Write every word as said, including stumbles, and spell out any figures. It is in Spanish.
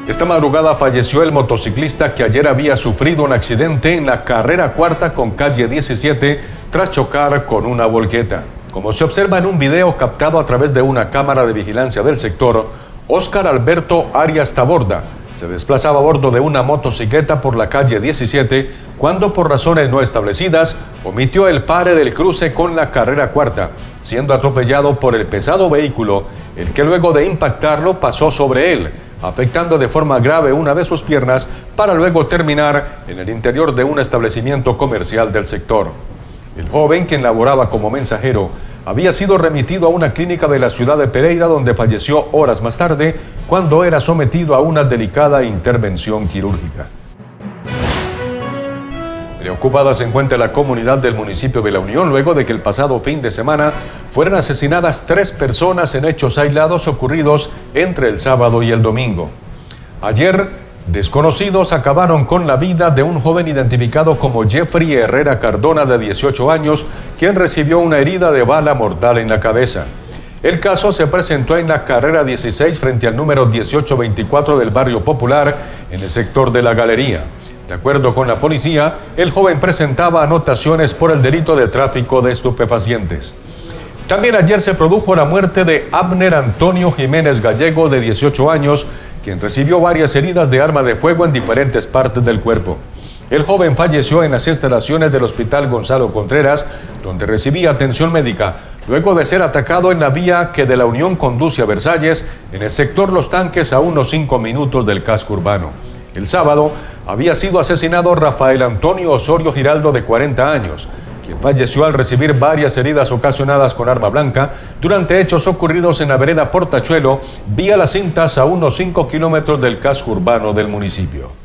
Esta madrugada falleció el motociclista que ayer había sufrido un accidente en la carrera cuarta con calle diecisiete tras chocar con una volqueta. Como se observa en un video captado a través de una cámara de vigilancia del sector, Óscar Alberto Arias Taborda se desplazaba a bordo de una motocicleta por la calle diecisiete cuando, por razones no establecidas, omitió el pare del cruce con la carrera cuarta, siendo atropellado por el pesado vehículo, el que luego de impactarlo pasó sobre él, afectando de forma grave una de sus piernas para luego terminar en el interior de un establecimiento comercial del sector. El joven, quien laboraba como mensajero, había sido remitido a una clínica de la ciudad de Pereira, donde falleció horas más tarde cuando era sometido a una delicada intervención quirúrgica. Preocupada se encuentra la comunidad del municipio de La Unión luego de que el pasado fin de semana fueran asesinadas tres personas en hechos aislados ocurridos entre el sábado y el domingo. Ayer, desconocidos acabaron con la vida de un joven identificado como Jeffrey Herrera Cardona, de dieciocho años, quien recibió una herida de bala mortal en la cabeza. El caso se presentó en la carrera dieciséis frente al número dieciocho veinticuatro del barrio Popular, en el sector de La Galería. De acuerdo con la policía, el joven presentaba anotaciones por el delito de tráfico de estupefacientes. También ayer se produjo la muerte de Abner Antonio Jiménez Gallego, de dieciocho años, quien recibió varias heridas de arma de fuego en diferentes partes del cuerpo. El joven falleció en las instalaciones del Hospital Gonzalo Contreras, donde recibía atención médica, luego de ser atacado en la vía que de La Unión conduce a Versalles, en el sector Los Tanques, a unos cinco minutos del casco urbano. El sábado había sido asesinado Rafael Antonio Osorio Giraldo, de cuarenta años, quien falleció al recibir varias heridas ocasionadas con arma blanca durante hechos ocurridos en la vereda Portachuelo, vía Las Cintas, a unos cinco kilómetros del casco urbano del municipio.